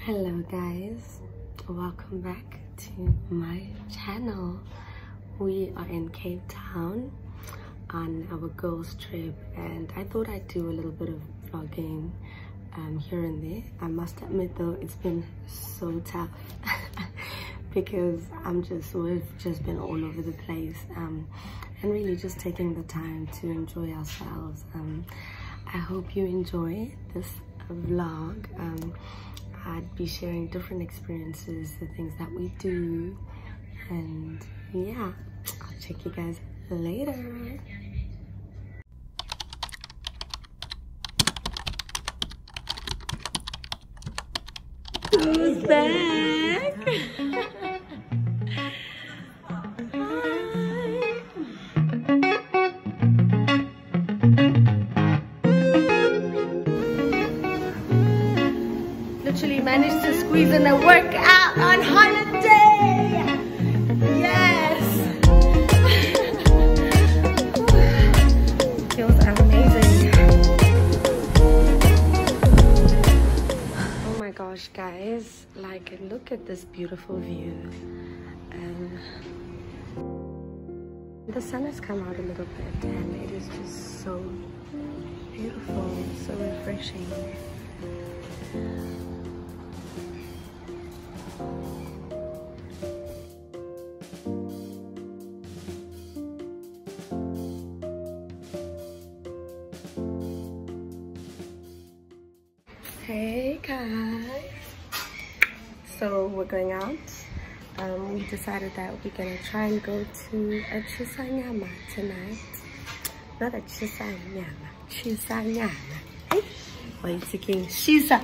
Hello guys, welcome back to my channel. We are in Cape Town on our girls trip, and I thought I'd do a little bit of vlogging here and there. I must admit though, it's been so tough because we've just been all over the place and really just taking the time to enjoy ourselves. I hope you enjoy this vlog. I'd be sharing different experiences, the things that we do, and yeah, I'll check you guys later. Who's back? Literally managed to squeeze in a workout on holiday. Yes. Feels amazing. Oh my gosh, guys, like, look at this beautiful view. The sun has come out a little bit and it is just so beautiful, so refreshing. Hey guys, so we're going out. We decided that we're gonna try and go to a Chisanyama tonight. Not a Chisanyama, Chisanyama. Hey, what are you thinking? Shisa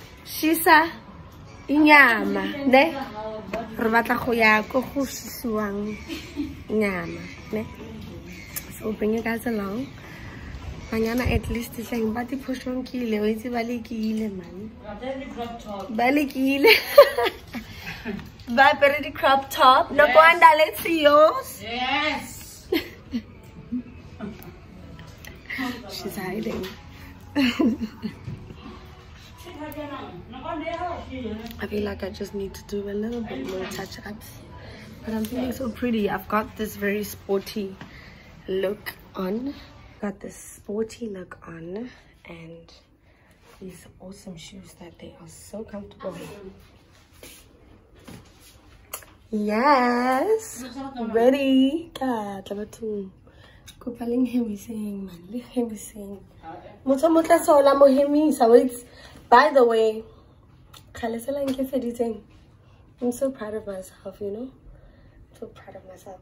inyama, ne? Rubata kuya kuhusuang nyama, ne? So we'll bring you guys along. Mañana at least is saying, "Bati pushon kile, oiti bali kile man." Bali kile. Bye, pretty crop top. No, go and let's see yours. Yes. She's hiding. I feel like I just need to do a little bit more touch-ups, but I'm feeling so pretty. I've got this very sporty look on. And these awesome shoes that they are so comfortable. Yes, ready. God, number two. Kupaling hemi sing, man. Hemi sing. Muta sola mo hemi. So it's, by the way, I'm so proud of myself, you know. I'm so proud of myself.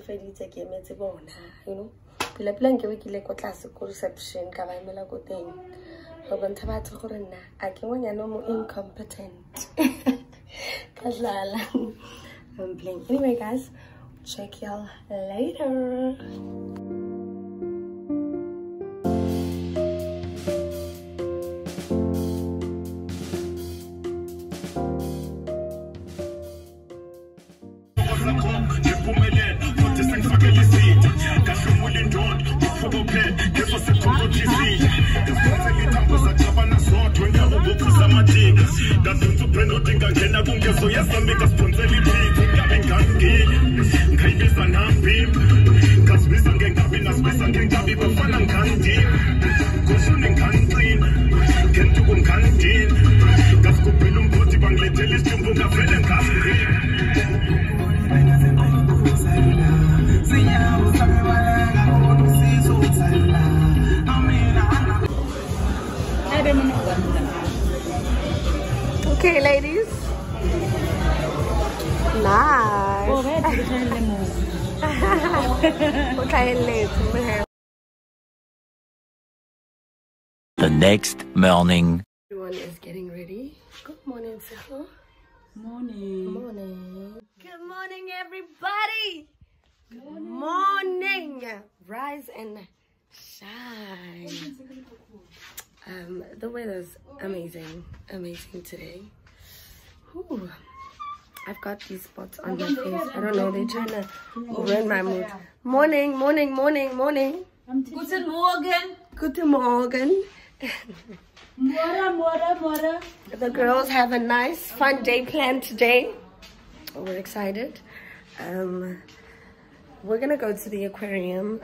You know. Pila nke we kile ko class ko reception ka ba imela go teng go bontsha batho gore nna a ke ngwanyana mo incompetent kazala. I'm playing. Anyway guys, check y'all later. Okay, ladies. Nice. The next morning. Everyone is getting ready. Good morning, Sissel. Morning. Morning. Good morning, everybody. Good morning. Rise and shine. The weather's amazing today. Ooh. I've got these spots on my face. I don't know, they're trying to ruin my mood. Morning. Guten Morgen. Guten Morgen. The girls have a nice, fun day planned today. We're excited. We're gonna go to the aquarium.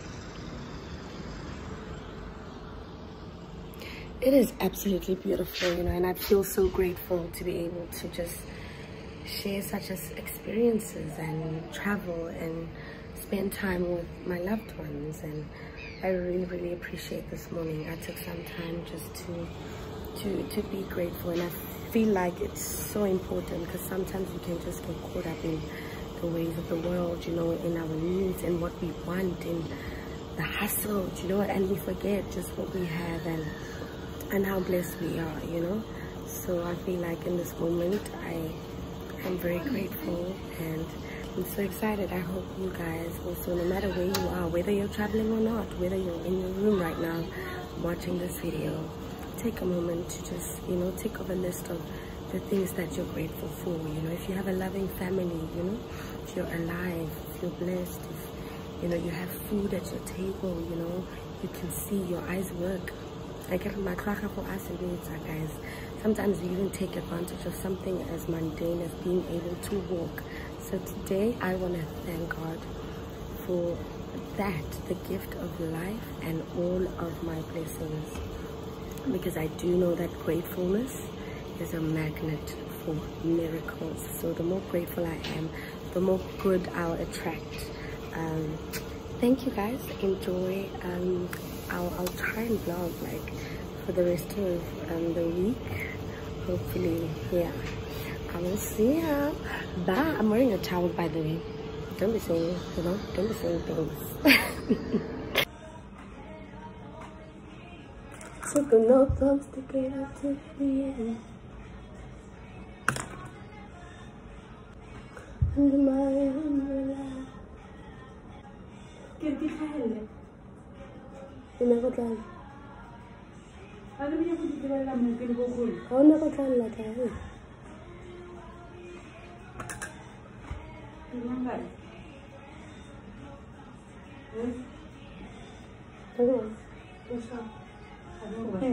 It is absolutely beautiful, you know, and I feel so grateful to be able to just share such as experiences and travel and spend time with my loved ones. And I really appreciate this morning. I took some time just to be grateful, and I feel like it's so important because sometimes we can just get caught up in the ways of the world, you know, in our needs and what we want and the hustle, you know, and we forget just what we have and how blessed we are, you know. So I feel like in this moment I am very grateful and I'm so excited. I hope you guys also, no matter where you are, whether you're traveling or not, whether you're in your room right now watching this video, take a moment to just, you know, take off a list of the things that you're grateful for. You know, if you have a loving family, you know, if you're alive, if you're blessed, if, you know, you have food at your table, you know, you can see your eyes work. I get my kracha for us and guys. Sometimes we even take advantage of something as mundane as being able to walk. So today I want to thank God for that, the gift of life and all of my blessings, because I do know that gratefulness is a magnet for miracles. So the more grateful I am, the more good I'll attract. Thank you guys. Enjoy. I'll try and vlog like for the rest of the week, hopefully. Yeah, I will see ya. Bye. I'm wearing a towel, by the way. Don't be saying, you know, don't be saying things. Took no thumbs to get up to the end. Under my umbrella. Get the Kaale. You never done. I don't know if you can go home. I never done like that. Remember? Hello. What's up? I don't know.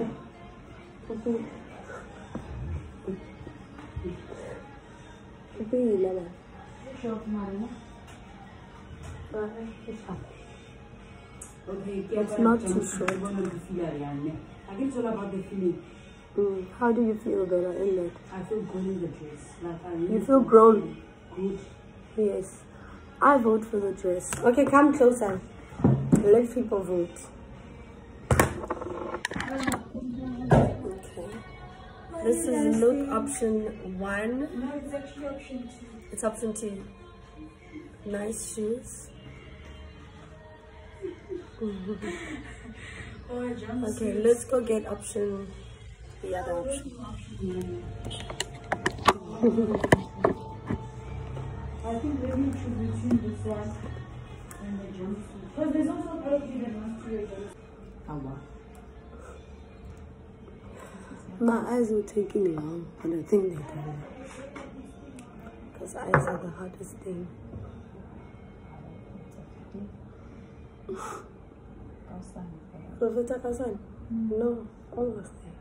Okay, it's not too short. I think it's all about the feeling. How do you feel better in that? I feel good in the dress. Like you feel grown? Good. Yes. I vote for the dress. Okay, come closer. Let people vote. Okay. This is look option 1. No, it's actually option 2. It's option 2. Nice shoes. Okay, let's go get option, the other option. I think maybe you should between this one and the jumpsuit. Because there's also a lot of people that want to wear jumpsuit. My eyes were taking long, and I think they done. Because eyes are the hardest thing. Professor Kasan? No, almost there.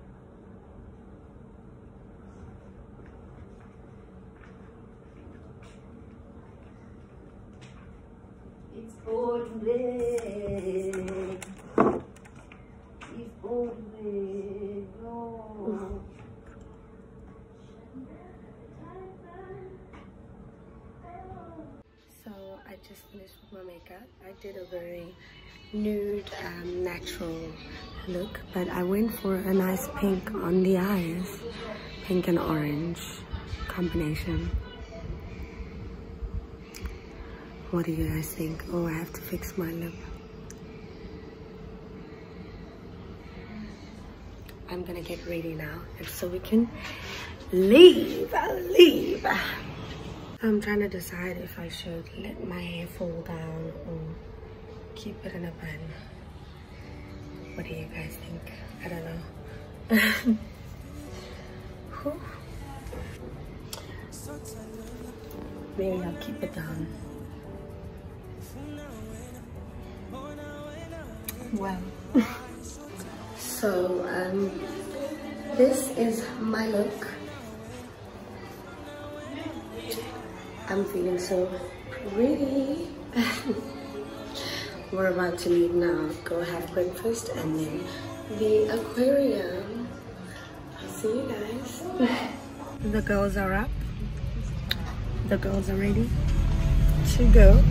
It's ordinary. It's ordinary. No. So I just finished with my makeup. I did a very nude, natural look, but I went for a nice pink on the eyes. Pink and orange combination. What do you guys think? Oh, I have to fix my lip. I'm gonna get ready now, and so we can leave. I'll leave. I'm trying to decide if I should let my hair fall down or keep it in a bun. What do you guys think? I don't know. Maybe I'll keep it down. Well, so this is my look. I'm feeling so pretty. We're about to leave now, go have breakfast, and then the aquarium. I'll see you guys. The girls are up. The girls are ready to go.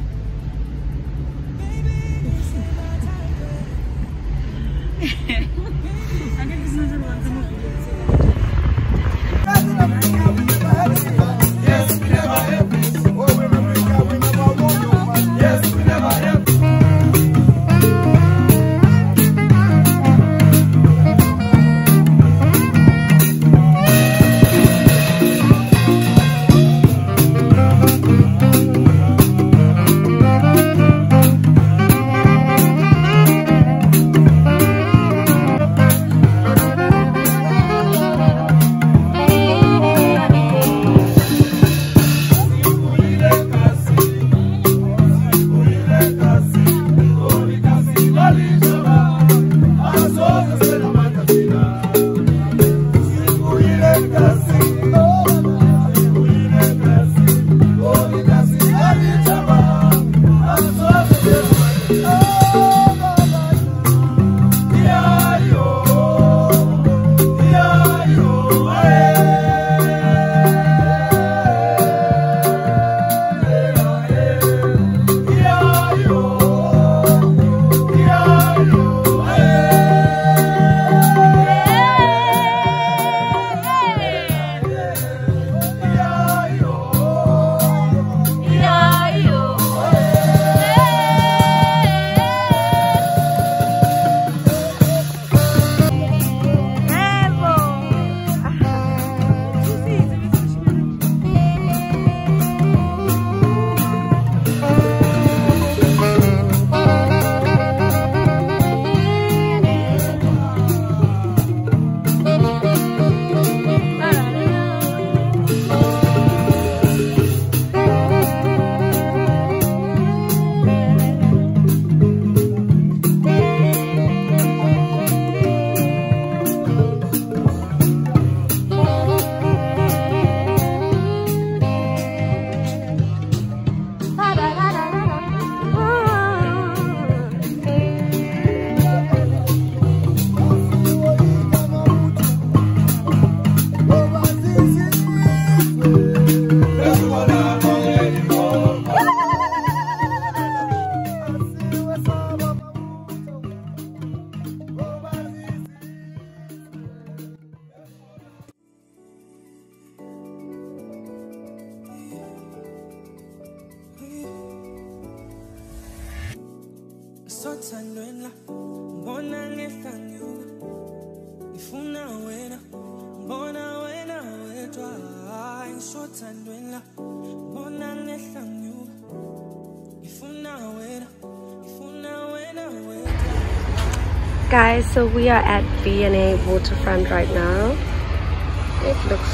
Guys, so we are at V&A waterfront right now. It looks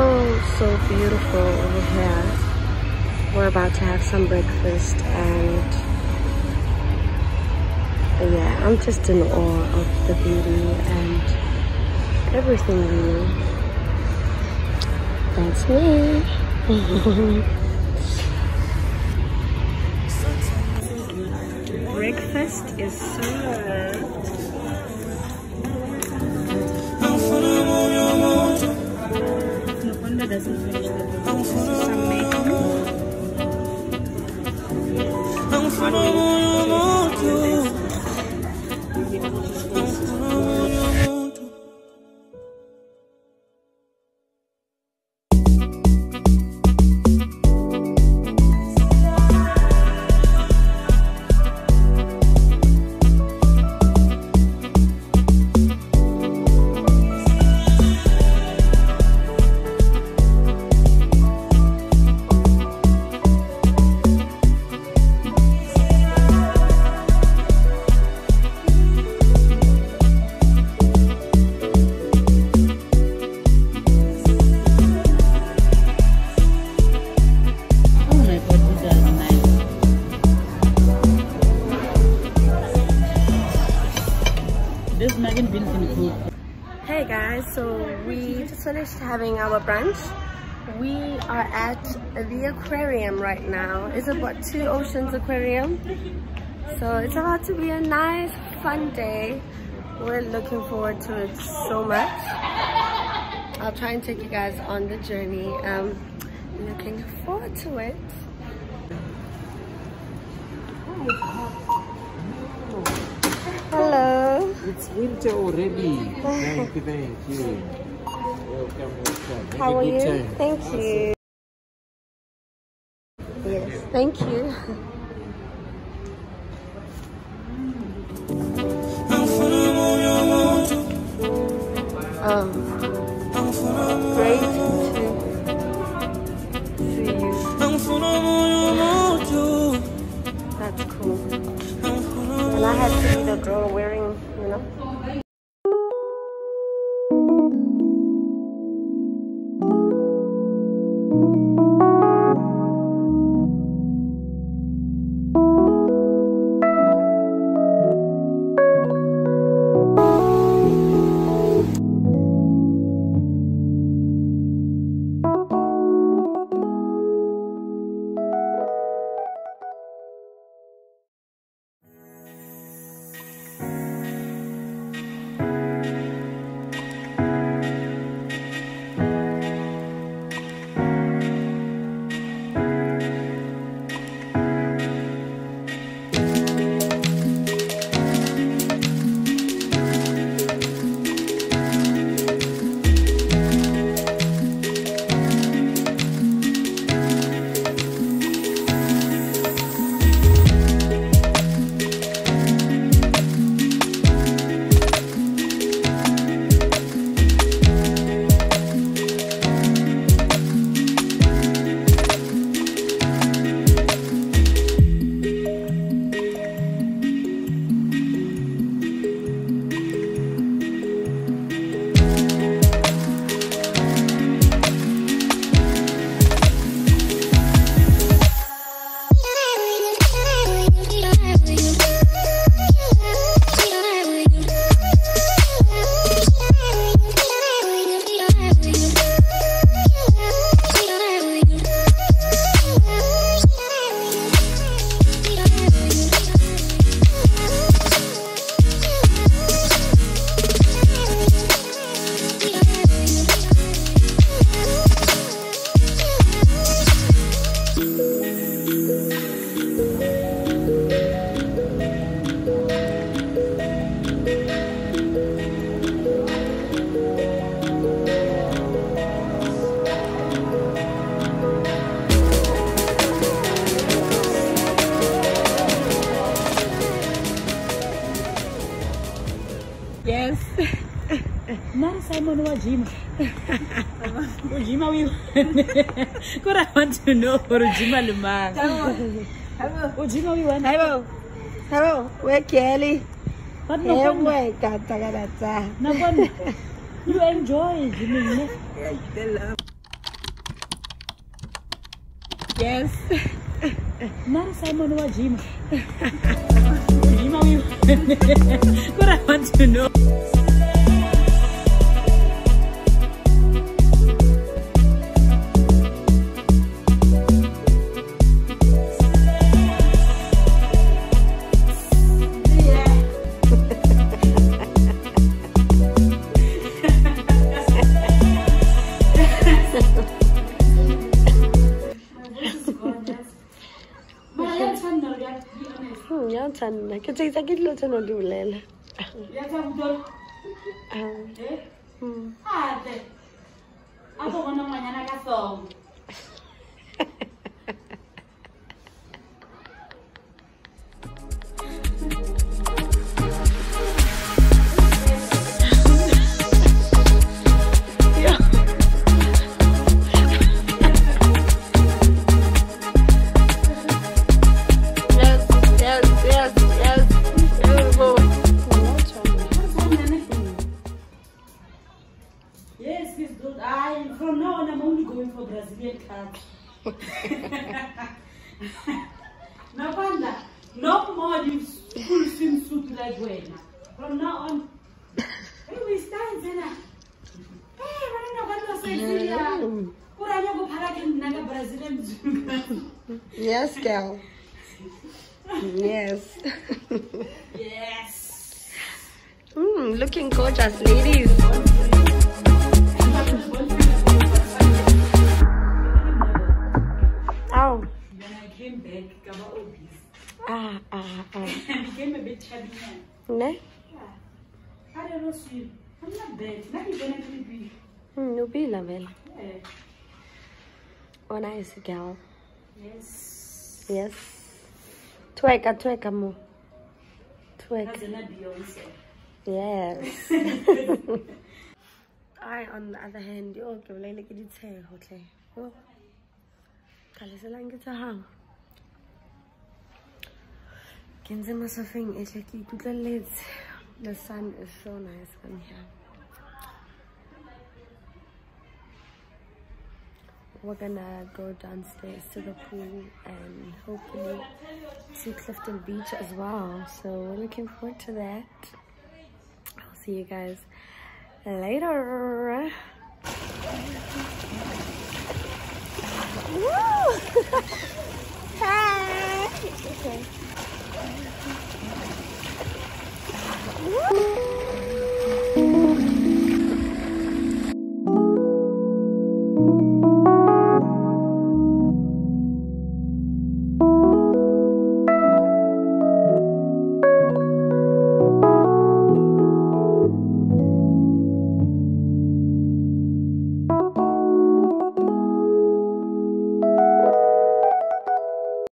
so beautiful over here. We're about to have some breakfast, and yeah, I'm just in awe of the beauty and everything really. That's me. Breakfast is served. Doesn't finish the book. Some makeup. finished having our brunch. We are at the aquarium right now. It's about Two Oceans Aquarium. So it's about to be a nice, fun day. We're looking forward to it so much. I'll try and take you guys on the journey. Looking forward to it. Hello. It's winter already. Thank you. Welcome. How are you? Thank you. Yes, thank you. Great to see you. That's cool. And I had to be the girl wearing, you know. Yes. Now Simon Wajima. Wajima we. What I want to know for Wajima Luma. Wajima we want. Hello, where Kaale? But no way, you enjoy Jimmy. Yes. Now Simon Wajima. Wajima we. What I want to know. Sana kasi sakit lo sa nodulela. Ya tahu Ate. Apa kau namanya nak kasong? From now on, I'm only going for Brazilian cards. Now, Panda, no more this full swimsuit like Buena. From now on, hey, we stand, Zena. Hey, Yes, girl. Yes. Yes. Looking gorgeous, ladies. Oh. When I came back, I was obese. I became a bit chubby. Ne? I don't know, sweet. I'm not bad. Not even a little bit. No be level. Yeah. Oh, nice girl. Yes. Yes. Tweka mo. Tweka. That's not Beyonce. Yes. I, on the other hand, yo, ke bolele ke ditshego tle. Yo. Kaale se lang ke tsa hao. Ke ntse mo sofeng e tle ke ikutlweletse. The sun is so nice on here. We're gonna go downstairs to the pool and hopefully see Clifton Beach as well. So we're looking forward to that. I'll see you guys later. Woo! Hi! Okay. Woo!